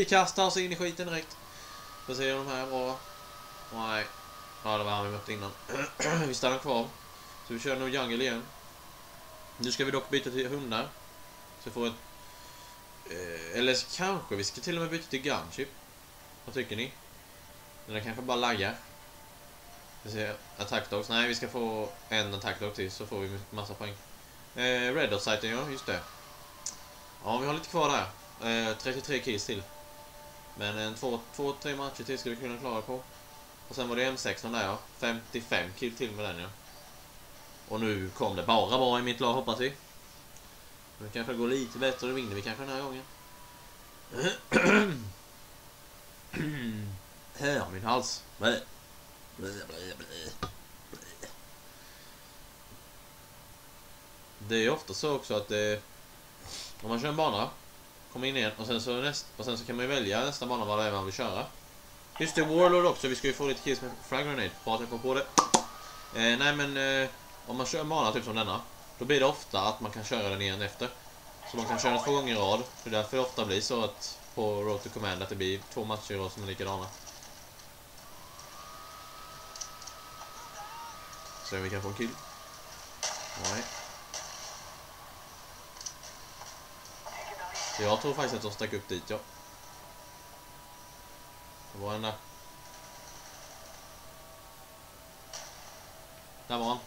Vi kastar oss in i skiten direkt. Får se de här bra. Nej. Ja, det var han vi mötte innan. Vi stannar kvar. Så vi kör nog jungle igen. Nu ska vi dock byta till hundar. Så får ett... eller kanske vi ska till och med byta till gunship. Vad tycker ni? Eller kanske bara laggar. Vi ser attack dogs. Nej, vi ska få en attack dog till så får vi massa poäng. Red dot siten, ja, just det. Ja, vi har lite kvar där. 33 kills till. Men en 2-3 matcher till ska vi kunna klara på. Och sen var det M16 där, ja. 55 kill till med den, ja. Och nu kom det bara bra i mitt lag, hoppas vi. Nu kanske det går lite bättre, då vinner vi kanske den här gången. Hör min hals. Blä. Blä, blä, blä. Det är ofta så också att om man kör en bana, kommer in igen och sen så kan man ju välja nästa bana vad det är man vill köra. Just det, Warlord också, vi ska ju få lite kills med frag grenade. Bara att jag kom på det. Nej men om man kör en bana typ som denna, då blir det ofta att man kan köra den igen efter. Så man kan köra 2 gånger i rad. Det är därför det ofta blir så att på Road to Command att det blir 2 matcher i rad som är likadana. Så vi kan få en kill. Nej. Jag tror faktiskt att de stack upp dit, ja. Det var en där. Där var han.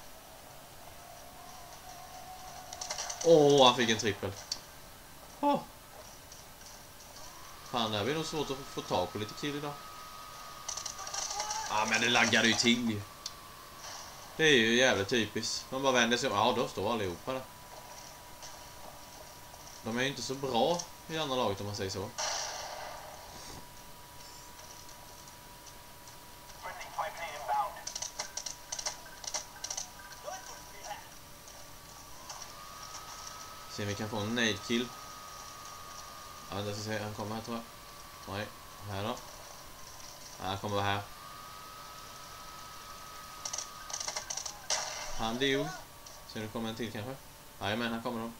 Åh, han fick en trippel. Åh. Fan, det blir nog svårt att få tag på lite kill idag. Ja, men det laggade ju till. Det är ju jävligt typiskt. De bara vänder sig om. Ja, då står allihopa där. De är ju inte så bra i andra laget om man säger så. Se om vi kan få en nade kill. Ja, det ska se. Han kommer här tror jag. Nej, här då. Ja, han kommer här. Han dog. Så nu kommer en till kanske. Nej, men här kommer de.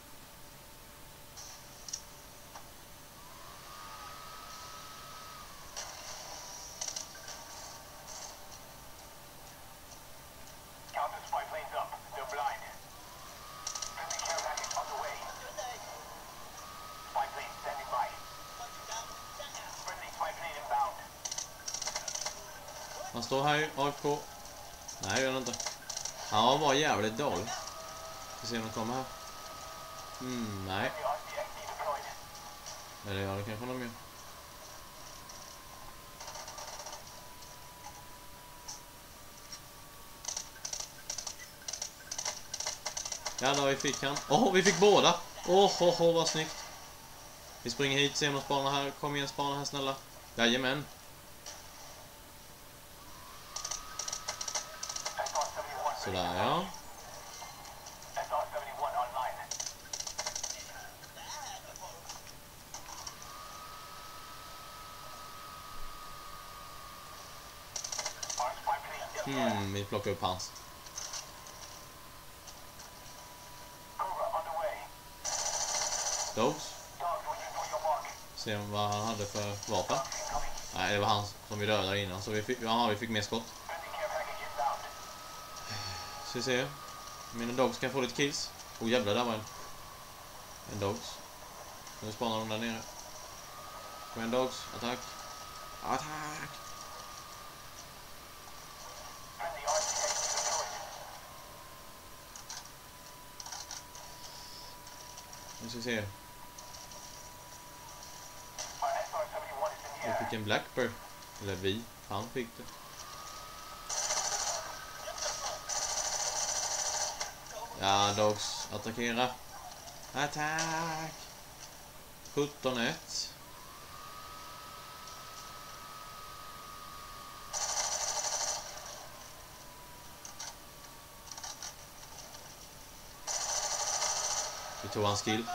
Han står här ju, AFK. Nej, gör han inte. Han var jävligt dålig. Vi ser om de kommer här. Nej. Eller ja, det kanske de gör. Ja, då vi fick han. Vi fick båda. Vad snyggt. Vi springer hit, ser om de spanar här. Kom igen, spana här snälla. Jajamän. Sådär, ja. Vi plockar upp hans. Dogs. Se vad han hade för vapen. Nej, det var han som vi dödade innan. Så vi fick mer skott. Så vi ser. Mina dogs kan få lite kills. Jävlar, där var en dogs. Nu spanar de där nere. Kom en dogs. Attack. Attack. Nu ska vi se. Jag fick en Blackbird. Eller han fick det. Ja, dogs. Attackera. Attack. 17-1. Vi tog hans skill.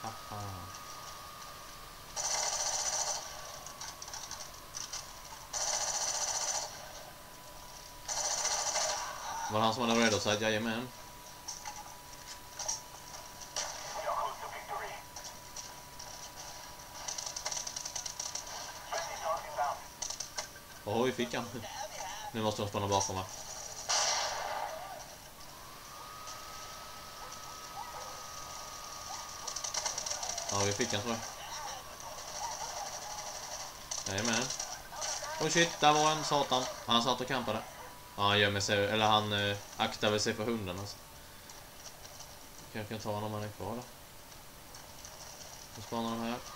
Var han som hade räddat sig? Jajamän. Åh, vi fick han. Nu måste de spana bakom här. Ja, vi fick han tror jag. Jajamän. Oh shit, där var en satan. Han satt och kampade. Ja, han gömmer sig, eller han aktar väl sig för hunden alltså. Jag kan ta honom om han är kvar då. Nu spanar de här.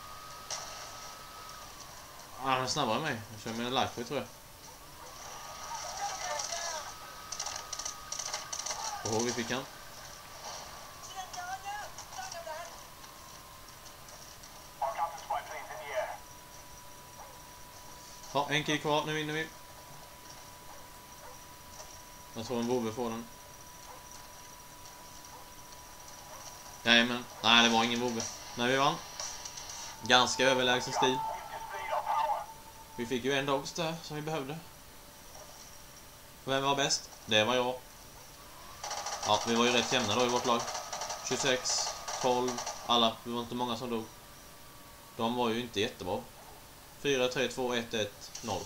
Ah, han är snabbare än mig. Jag kör med en lifeboy tror jag. Åh, vi fick han. Ja, en kill kvar. Nu vinner vi. Jag tror en vovve får den. Jajamän. Nej, det var ingen vovve. Nej, vi vann. Ganska överlägsen stil. Vi fick ju en dogs där som vi behövde. Vem var bäst? Det var jag. Ja, vi var ju rätt jämna då i vårt lag. 26, 12, alla. Det var inte många som dog. De var ju inte jättebra. 4, 3, 2, 1, 1, 0.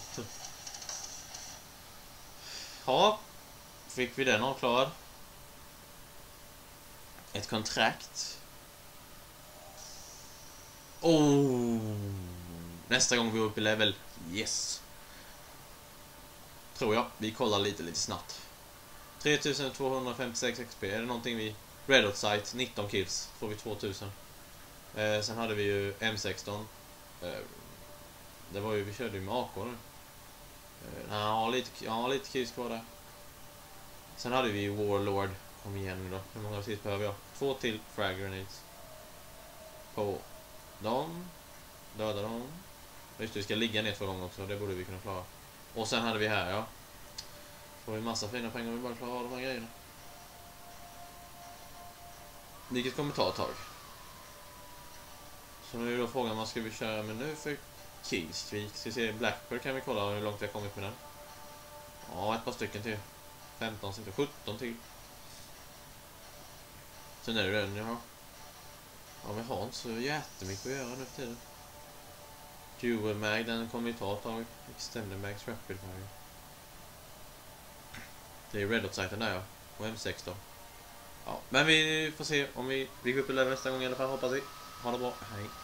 Ja, fick vi den avklarad. Ett kontrakt. Nästa gång vi är uppe i level. Yes. Tror jag. Vi kollar lite snabbt. 3256 XP. Är det någonting vi... Red Hot Site, 19 kills. Får vi 2000. Sen hade vi ju M16. Det var ju... Vi körde ju med AK nu. Ja, lite kills kvar där. Sen hade vi ju Warlord. Kom igen nu då. Hur många kills behöver jag? 2 till frag grenades. På dem. Döda dem. Just det, vi ska ligga ner 2 gånger också. Det borde vi kunna klara. Och sen hade vi här, ja. Får vi massa fina pengar om vi bara klarar av de här grejerna. Vilket kommer ta ett tag. Så nu är då frågan, vad ska vi köra med nu för Killstreak? Ska vi se, Blackbird kan vi kolla hur långt vi har kommit med den. Ja, ett par stycken till. 15, 17 till. Sen är det den jag har. Ja, vi har inte så jättemycket att göra nu för tiden. Dual mag, den kommer ju ta ett tag. Extended mags, rapid fire. Det är Red Hot-sajten där, ja. Och M16. Ja, men vi får se om vi går upp i level nästa gång i alla fall, hoppas vi. Ha det bra, hej.